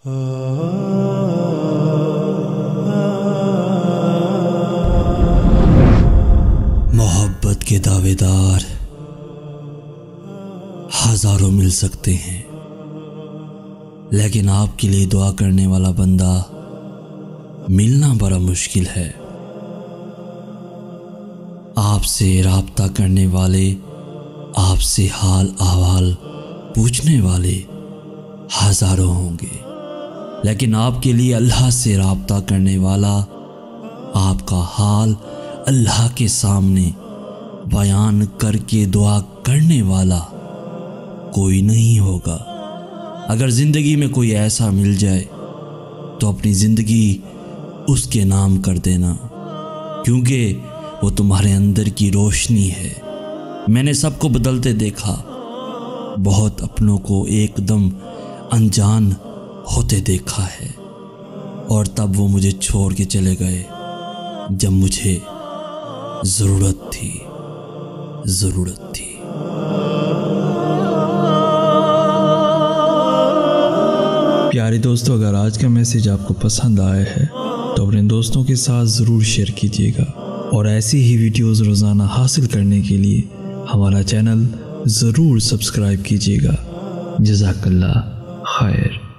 मोहब्बत के दावेदार हजारों मिल सकते हैं, लेकिन आपके लिए दुआ करने वाला बंदा मिलना बड़ा मुश्किल है। आपसे राब्ता करने वाले, आपसे हाल अहवाल पूछने वाले हजारों होंगे, लेकिन आपके लिए अल्लाह से राब्ता करने वाला, आपका हाल अल्लाह के सामने बयान करके दुआ करने वाला कोई नहीं होगा। अगर ज़िंदगी में कोई ऐसा मिल जाए तो अपनी ज़िंदगी उसके नाम कर देना, क्योंकि वो तुम्हारे अंदर की रोशनी है। मैंने सबको बदलते देखा, बहुत अपनों को एकदम अनजान होते देखा है, और तब वो मुझे छोड़ के चले गए जब मुझे ज़रूरत थी। प्यारे दोस्तों, अगर आज का मैसेज आपको पसंद आया है तो अपने दोस्तों के साथ ज़रूर शेयर कीजिएगा, और ऐसी ही वीडियोज़ रोज़ाना हासिल करने के लिए हमारा चैनल ज़रूर सब्सक्राइब कीजिएगा। जज़ाकल्लाह खैर।